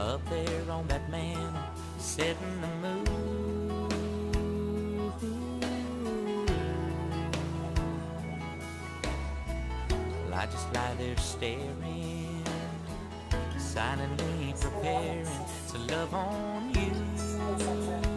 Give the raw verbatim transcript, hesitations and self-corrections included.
up there on that man setting the moon. Well, I just lie there staring, silently preparing to love on you.